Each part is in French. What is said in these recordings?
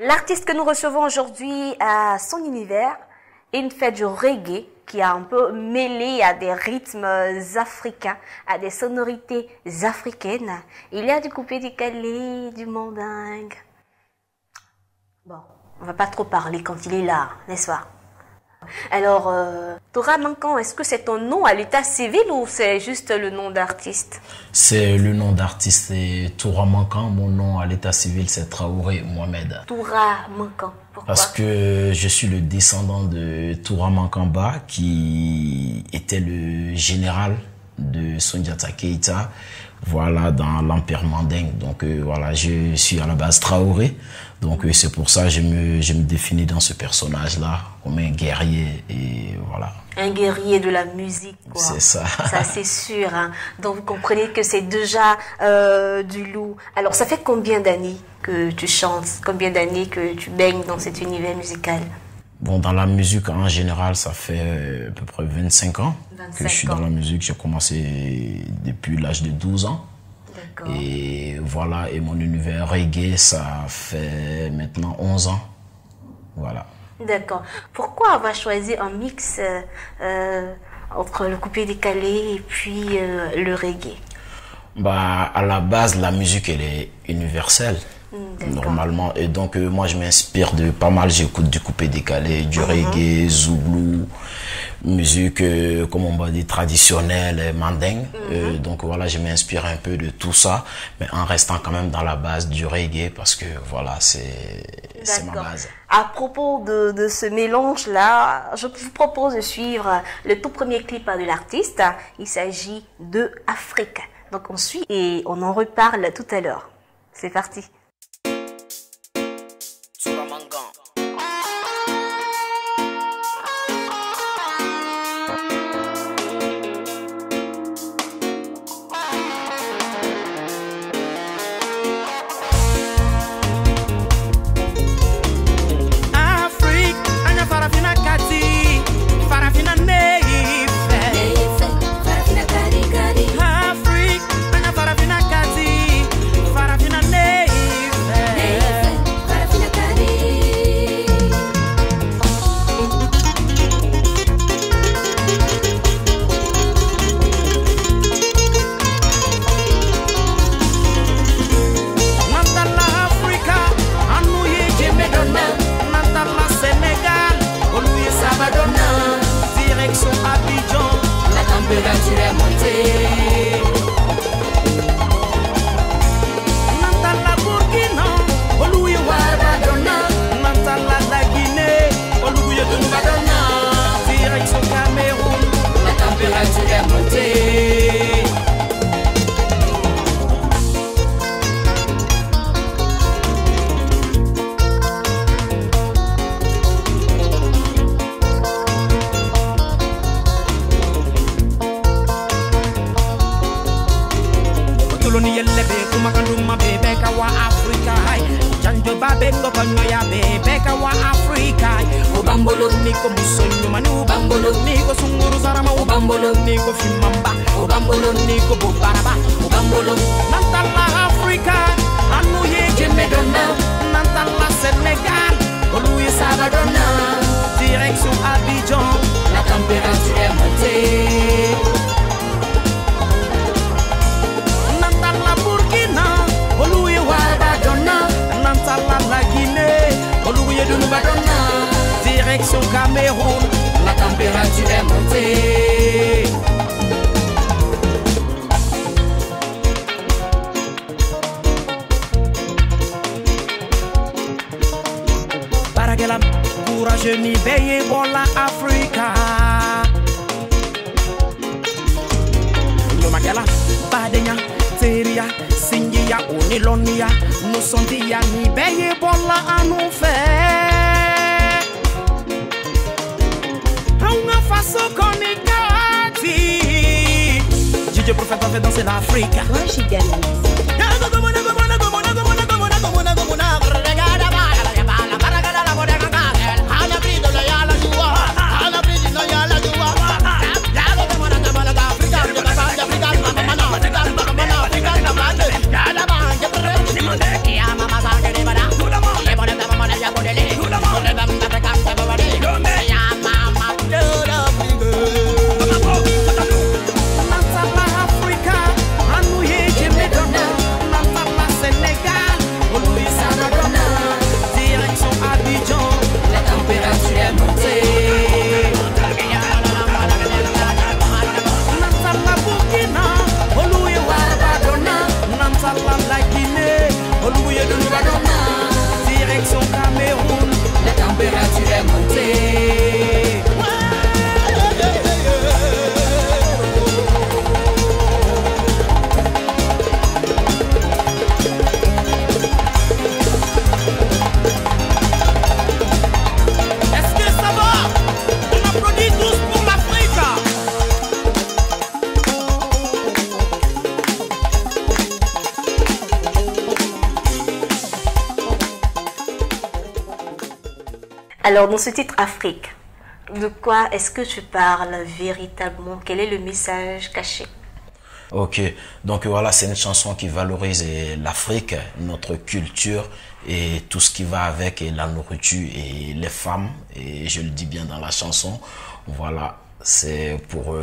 L'artiste que nous recevons aujourd'hui a son univers. Il fait du reggae qui a un peu mêlé à des rythmes africains, à des sonorités africaines. Il y a du coupé-décalé, du mandingue. Bon, on va pas trop parler quand il est là, n'est-ce pas? Alors, Toura Mankan, est-ce que c'est ton nom à l'état civil ou c'est juste le nom d'artiste? C'est le nom d'artiste, c'est Toura Mankan. Mon nom à l'état civil, c'est Traoré Mohamed. Toura Mankan, pourquoi? Parce que je suis le descendant de Toura Mankamba, qui était le général de Sundiata Keita, voilà, dans l'Empire mandingue. Donc voilà, je suis à la base Traoré. Donc c'est pour ça que je me définis dans ce personnage-là comme un guerrier et voilà. Un guerrier de la musique, quoi. C'est ça. Ça, c'est sûr. Hein. Donc vous comprenez que c'est déjà du lourd. Alors ça fait combien d'années que tu chantes? Combien d'années que tu baignes dans cet univers musical? Bon, dans la musique en général, ça fait à peu près 25 ans que je suis dans la musique. J'ai commencé depuis l'âge de 12 ans. Et voilà, et mon univers reggae, ça fait maintenant 11 ans. Voilà. D'accord. Pourquoi avoir choisi un mix entre le coupé-décalé et puis le reggae? Bah, à la base, la musique, elle est universelle. Normalement, et donc moi je m'inspire de pas mal, j'écoute du coupé-décalé, du reggae, zouglou, musique comme on va dire traditionnelle, mandingue. Donc voilà, je m'inspire un peu de tout ça, mais en restant quand même dans la base du reggae parce que voilà, c'est ma base. À propos de ce mélange là, je vous propose de suivre le tout premier clip de l'artiste. Il s'agit de Afrique. Donc on suit et on en reparle tout à l'heure. C'est parti. Direction Cameroun, la température est montée. Paragela, courageux ni veillez pour la Africa. Lomakela, Badenya, Teria, Singia, Unilonia, nous sommes dia ni veillez pour la à nous faire. Façon qu'on est gâté. Dieu prophète a fait danser l'Afrique. Moi je suis gagné. Alors, dans ce titre Afrique, de quoi est-ce que tu parles véritablement? Quel est le message caché? Ok, donc voilà, c'est une chanson qui valorise l'Afrique, notre culture et tout ce qui va avec, et la nourriture et les femmes, et je le dis bien dans la chanson. Voilà, c'est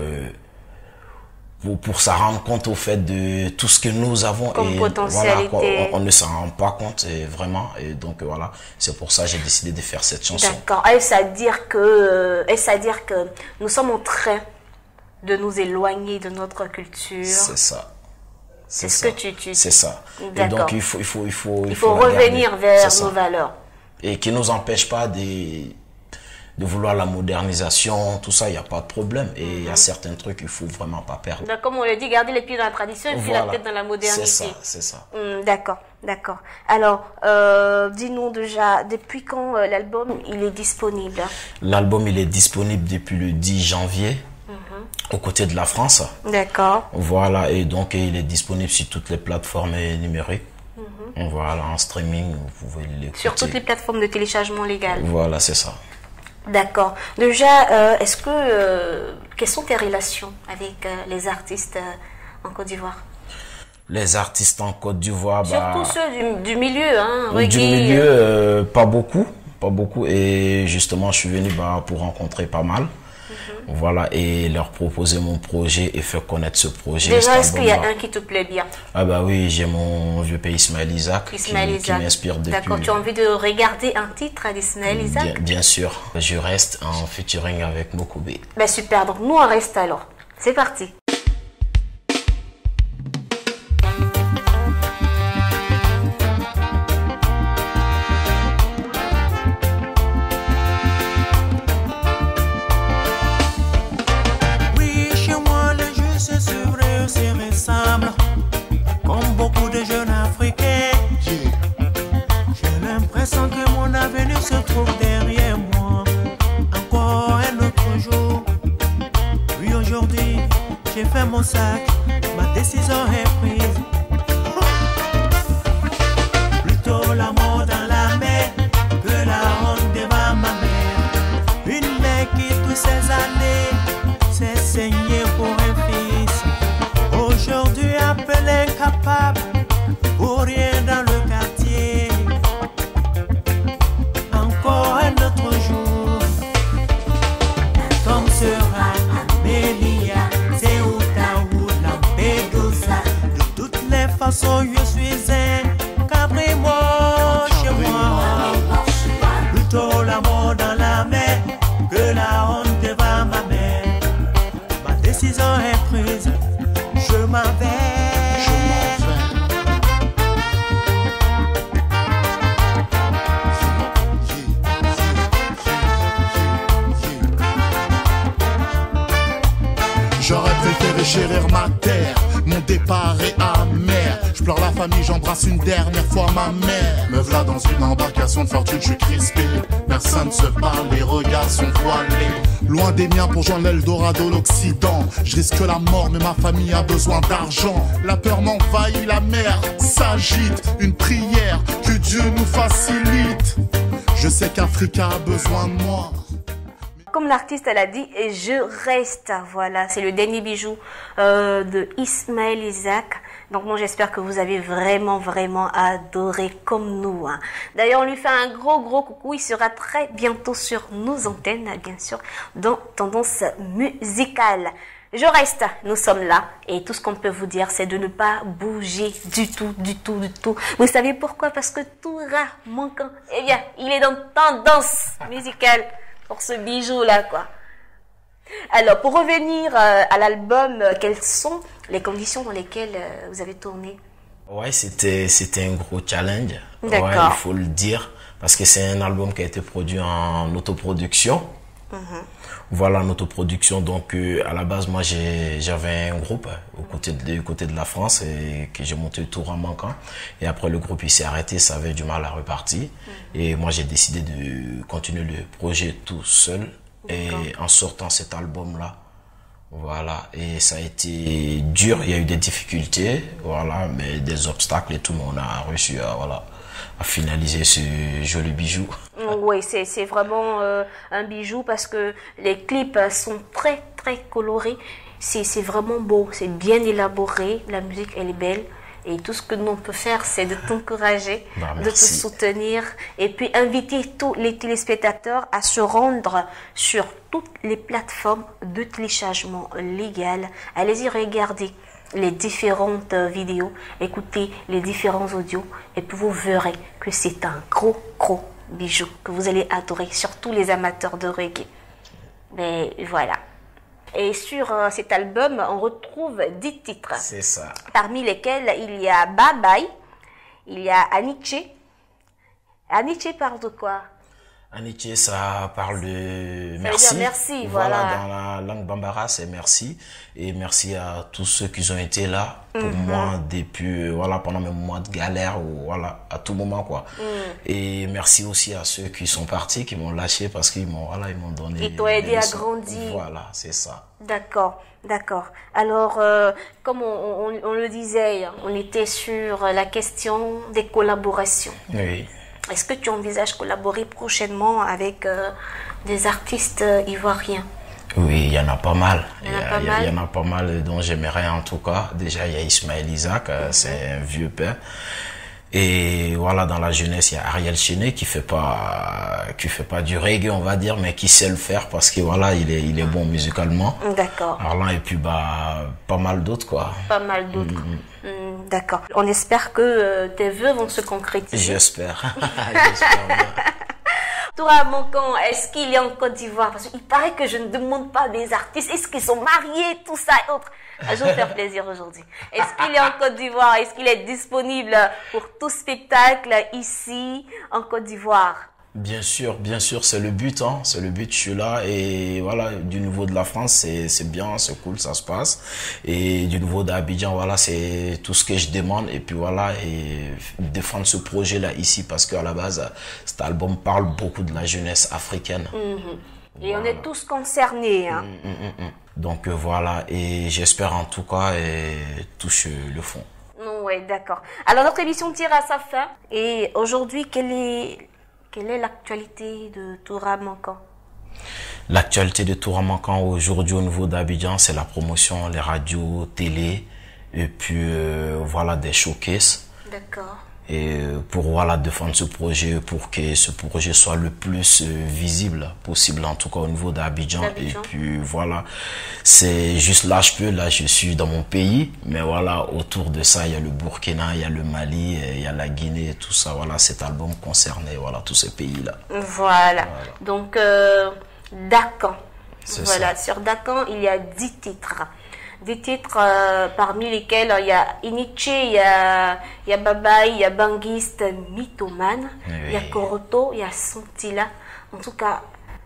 pour ça rendre compte au fait de tout ce que nous avons comme et potentialité. voilà, on ne s'en rend pas compte et vraiment, et donc voilà, c'est pour ça que j'ai décidé de faire cette chanson. D'accord. Est-ce à dire que nous sommes en train de nous éloigner de notre culture? C'est ça. C'est ce que tu c'est ça. Et donc il faut revenir vers nos valeurs. Et qui nous empêche pas de vouloir la modernisation, tout ça, il n'y a pas de problème. Et il y a certains trucs qu'il faut vraiment pas perdre. Comme on le dit, garder les pieds dans la tradition et puis la tête dans la modernité. C'est ça. D'accord. Alors, dis-nous déjà, depuis quand l'album il est disponible? L'album il est disponible depuis le 10 janvier. Aux côtés de la France. D'accord. Voilà, et donc il est disponible sur toutes les plateformes numériques. Voilà, en streaming, vous pouvez l'écouter. Sur toutes les plateformes de téléchargement légal. Voilà, c'est ça. D'accord. Déjà, quelles sont tes relations avec les artistes en Côte d'Ivoire? Les artistes en Côte d'Ivoire, surtout ceux du milieu, hein, reggae. Du milieu, pas beaucoup. Et justement, je suis venu pour rencontrer pas mal. Voilà, et leur proposer mon projet et faire connaître ce projet. Déjà, est-ce qu'il y a un qui te plaît bien? Ah bah oui, j'ai mon vieux pays Ismaël Isaac qui m'inspire depuis. D'accord, tu as envie de regarder un titre d'Ismaël Isaac? Bien sûr, je reste en featuring avec Mokobe. Ben super, donc nous on reste alors. C'est parti. Comme beaucoup de jeunes Africains, j'ai l'impression que mon avenir se trouve derrière moi. Encore un autre jour. Oui, aujourd'hui, j'ai fait mon sac, ma décision est prise. Plutôt la mort dans la mer que la honte devant ma mère. Une mère qui toutes ces années s'est saignée pour un fils. Aujourd'hui appelé incapable, pour rien dans le quartier. Encore un autre jour. Comme sera Amélia, Ceuta ou Lampedusa. De toutes les façons, je suis un cabrimo chez moi. Plutôt la mort dans la mer que la honte devant ma mère. Ma décision est prise. Je m'en vais. J'aurais préféré chérir ma terre, mon départ est amer. Je pleure la famille, j'embrasse une dernière fois ma mère. Me v'là dans une embarcation de fortune, je suis crispé. Personne ne se parle, les regards sont voilés. Loin des miens pour joindre l'Eldorado, l'Occident. Je risque la mort, mais ma famille a besoin d'argent. La peur m'envahit, la mer s'agite. Une prière, que Dieu nous facilite. Je sais qu'Africa a besoin de moi. Comme l'artiste elle a dit, et je reste. Voilà, c'est le dernier bijou de Ismaël Isaac. Donc moi j'espère que vous avez vraiment adoré comme nous. Hein. D'ailleurs on lui fait un gros coucou. Il sera très bientôt sur nos antennes, bien sûr, dans Tendance Musicale. Je reste, nous sommes là et tout ce qu'on peut vous dire c'est de ne pas bouger du tout. Vous savez pourquoi? Parce que tout rat manquant, eh bien il est dans Tendance Musicale. Pour ce bijou là quoi. Alors pour revenir à l'album, quelles sont les conditions dans lesquelles vous avez tourné? Ouais, c'était un gros challenge. D'accord. Ouais, il faut le dire parce que c'est un album qui a été produit en autoproduction. Voilà, en autoproduction. Donc à la base moi j'avais un groupe du côté de la France et que j'ai monté tout en manquant. Et après le groupe il s'est arrêté, ça avait du mal à repartir. Et moi j'ai décidé de continuer le projet tout seul. Et en sortant cet album là, voilà, et ça a été dur, il y a eu des difficultés, voilà, mais des obstacles et tout, mais on a réussi à finaliser ce joli bijou. Oui, c'est vraiment un bijou parce que les clips sont très très colorés. C'est vraiment beau, c'est bien élaboré, la musique elle est belle. Et tout ce que nous on peut faire, c'est de t'encourager, de te soutenir et puis inviter tous les téléspectateurs à se rendre sur toutes les plateformes de téléchargement légal. Allez-y regarder les différentes vidéos, écoutez les différents audios et puis vous verrez que c'est un gros bijou que vous allez adorer, surtout les amateurs de reggae. Mais voilà. Et sur cet album, on retrouve 10 titres. C'est ça. Parmi lesquels il y a Bye Bye, il y a Aniche. Aniche parle de quoi? Aniche, ça parle de Ça merci. veut dire merci, voilà. Dans la langue bambara, c'est merci. Et merci à tous ceux qui ont été là pour moi depuis, voilà, pendant mes moments de galère ou voilà, à tout moment, quoi. Et merci aussi à ceux qui sont partis, qui m'ont lâché parce qu'ils m'ont, voilà, ils m'ont donné. Ils t'ont aidé à grandir. Voilà, c'est ça. D'accord, d'accord. Alors, comme on le disait, on était sur la question des collaborations. Oui. Est-ce que tu envisages collaborer prochainement avec des artistes ivoiriens? Oui, il y en a pas mal. Il y en a pas mal dont j'aimerais en tout cas. Déjà, il y a Ismaël Isaac, c'est un vieux père. Et voilà, dans la jeunesse, il y a Ariel Chené qui fait pas du reggae, on va dire, mais qui sait le faire parce que voilà, il est bon musicalement. D'accord. Arlan et puis pas mal d'autres, quoi. Pas mal d'autres. D'accord. On espère que tes vœux vont se concrétiser. J'espère. J'espère bien. Toura Mankan, est-ce qu'il est en Côte d'Ivoire? Parce qu'il paraît que je ne demande pas des artistes. Est-ce qu'ils sont mariés, tout ça et autres? Je vais vous faire plaisir aujourd'hui. Est-ce qu'il est en Côte d'Ivoire? Est-ce qu'il est disponible pour tout spectacle ici en Côte d'Ivoire? Bien sûr, c'est le but, hein. C'est le but, je suis là et voilà, du niveau de la France, c'est bien, c'est cool, ça se passe. Et du niveau d'Abidjan, voilà, c'est tout ce que je demande et puis voilà, et défendre ce projet-là ici parce qu'à la base, cet album parle beaucoup de la jeunesse africaine. Et voilà. On est tous concernés, hein. Donc voilà, et j'espère en tout cas toucher le fond. Oui, d'accord. Alors notre émission tire à sa fin et aujourd'hui, quelle est l'actualité de Toura Mankan? L'actualité de Toura Mankan aujourd'hui au niveau d'Abidjan, c'est la promotion, les radios, télé, et puis voilà des showcases. D'accord. Et pour voilà défendre ce projet, pour que ce projet soit le plus visible possible, en tout cas au niveau d'Abidjan. Et puis voilà, c'est juste là je suis dans mon pays, mais voilà, autour de ça, il y a le Burkina, il y a le Mali, il y a la Guinée, et tout ça. Voilà, cet album concernait voilà tous ces pays-là. Voilà. Donc Dakan. Voilà, ça. sur Dakan, il y a 10 titres. Des titres parmi lesquels il y a Iniche, il y a Babaï, il y a Banguiste, Mythomane, il y a Koroto, il y a Santila. En tout cas,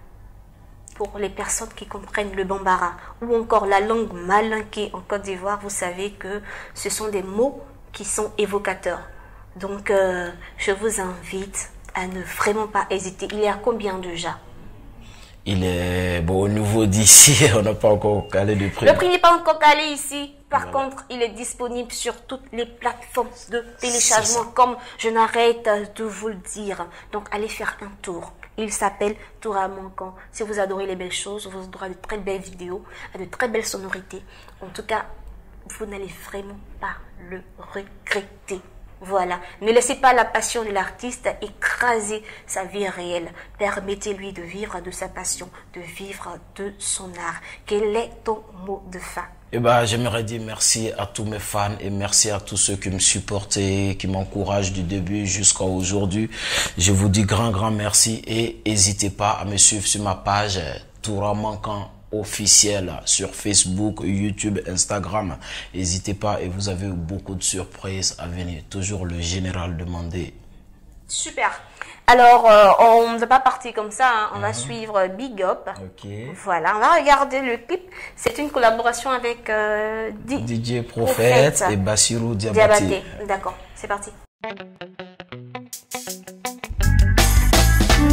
pour les personnes qui comprennent le bambara ou encore la langue malinké en Côte d'Ivoire, vous savez que ce sont des mots qui sont évocateurs. Donc, je vous invite à ne vraiment pas hésiter. Il y a combien déjà? Il est bon au niveau d'ici, on n'a pas encore calé de prix. Le prix n'est pas encore calé ici. Par contre, il est disponible sur toutes les plateformes de téléchargement, comme je n'arrête de vous le dire. Donc, allez faire un tour. Il s'appelle Toura Mankan. Si vous adorez les belles choses, vous aurez de très belles vidéos, de très belles sonorités. En tout cas, vous n'allez vraiment pas le regretter. Voilà, ne laissez pas la passion de l'artiste écraser sa vie réelle. Permettez-lui de vivre de sa passion, de vivre de son art. Quel est ton mot de fin? Eh ben, j'aimerais dire merci à tous mes fans et merci à tous ceux qui me supportent et qui m'encouragent du début jusqu'à aujourd'hui. Je vous dis grand merci et n'hésitez pas à me suivre sur ma page Toura Mankan officiel sur Facebook, YouTube, Instagram. N'hésitez pas et vous avez beaucoup de surprises à venir. Toujours le général demandé. Super. Alors, on ne va pas partir comme ça. Hein. On va suivre Big Up. Okay. Voilà, on va regarder le clip. C'est une collaboration avec DJ Prophète et Bassirou Diabaté. D'accord, c'est parti.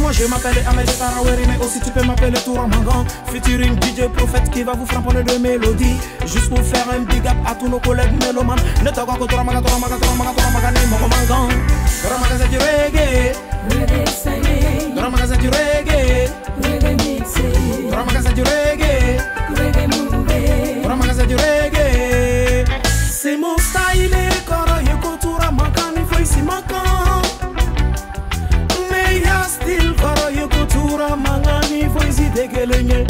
Moi je m'appelle Ahmed Tarawere, mais aussi tu peux m'appeler Touramangan. Featuring DJ Prophète qui va vous frapper de mélodies. Juste pour faire un big up à tous nos collègues mélomanes. Ne t'accorde que Touramaga, ni Mokomangan. Touramaga c'est du reggae. Touramaga c'est du reggae. Touramaga c'est du reggae. Touramaga c'est du reggae. C'est mon style et koro yoko Touramaga ni foi si makan. Mais ya still koro yoko Touramaga ni foi si degelenye.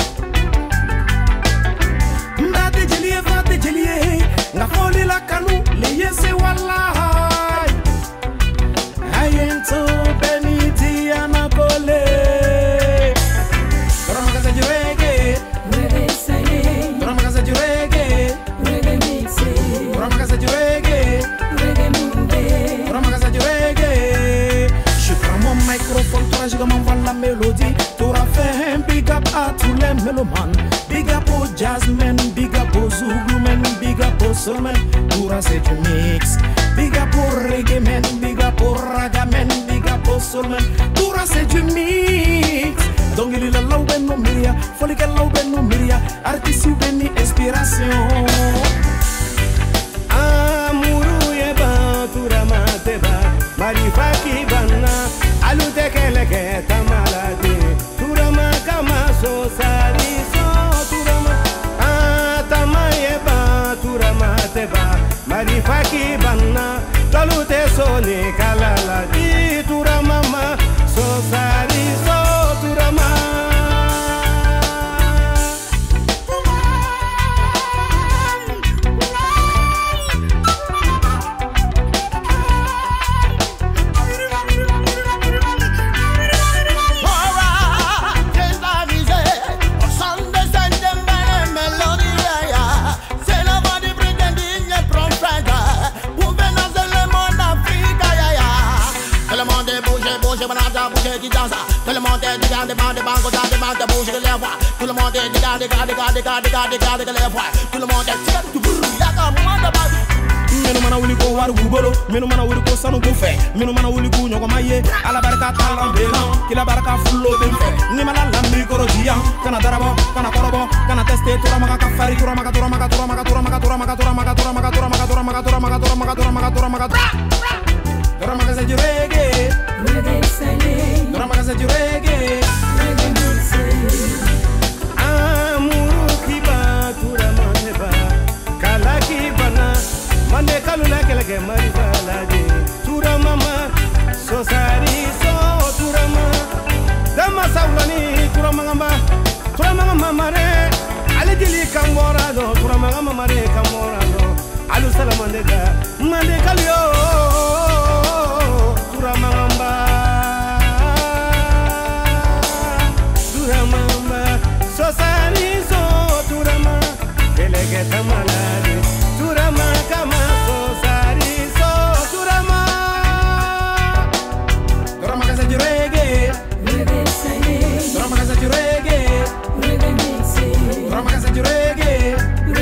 Mbate jelie, nga foli la kanu, liye se wallahi. Ayento beniti anakole. Touramaga c'est du reggae. Touramaga c'est du reggae. Touramaga c'est du reggae. Touramaga c'est du reggae. Je prends mon microphone, toi je m'envoie la mélodie. T'auras fait un big up à tous les mélomanes. Big up au jazzmen, big up au zougloumen, big up au soulmen. T'auras c'est du mix. Big up au reggae men, big up au ragamen, big up au soulmen. T'auras c'est du mix. Donc il est là où ben nous miria, folie qu'elle là où ben nous miria. Artiste ou ben inspiration. Amuru yeba turamateba, marifa kibana, alute keleke tamalade, turama kama so saliso turama, atama yeba turamateba, marifa kibana, talute soni kalala di turama ma so saliso turama. Tout le monde est dedans, des bandes, de bouger de les voix. Tout le monde est dedans, de les voix. Tout le monde est Menu mana wuli ko waru bubolo, menu mana wuli ko sanu bufe, menu mana wuli ko nyogo maye, ala baraka talambela, kila baraka fullo benfe, ni mana lambi koro dia, kana darabo, kana korobo, kana teste Touramaga kafari, Touramaga. Touramaga c'est du reggae. Touramaga c'est du reggae. Amuru kiba Touramateba, kala kibana, mane kalula keleke marisalade. Touramama, sosari so Tourama. Dama saulani Touramaga mamare, ali dili kamorado, Touramaga mamare kamorado. Alu salamandega, mande kalio. Tourama, sosari so Tourama, keleke tamalade. Tourama kama sosari so Tourama. Touramaga c'est du reggae. Touramaga c'est du reggae. Touramaga c'est du reggae.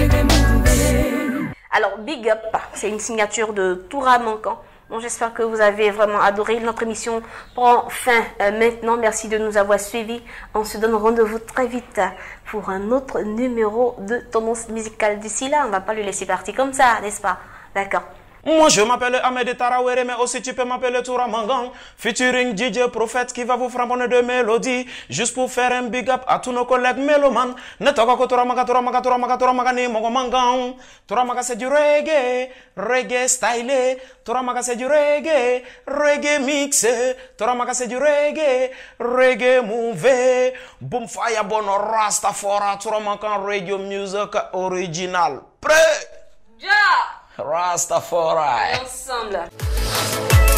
Alors, Big Up, c'est une signature de Touramangan. Bon, j'espère que vous avez vraiment adoré. Notre émission prend fin maintenant. Merci de nous avoir suivis. On se donne rendez-vous très vite pour un autre numéro de Tendance Musicale. D'ici là, on ne va pas le laisser partir comme ça, n'est-ce pas? D'accord. Moi je m'appelle Ahmed Tarawere, mais aussi tu peux m'appeler Touramangan. Featuring DJ Prophète qui va vous frapper de mélodies. Juste pour faire un big up à tous nos collègues mélomanes. Ne t'accorde que Touramaga ni Mokomangan. Touramaga c'est du reggae, reggae stylé. Touramaga c'est du reggae, reggae mixé. Touramaga c'est du reggae, reggae mouvé. Boom fire bon Rastafari. Touramaga radio music original. Prêt? Ja! Rastafari. Ensemble.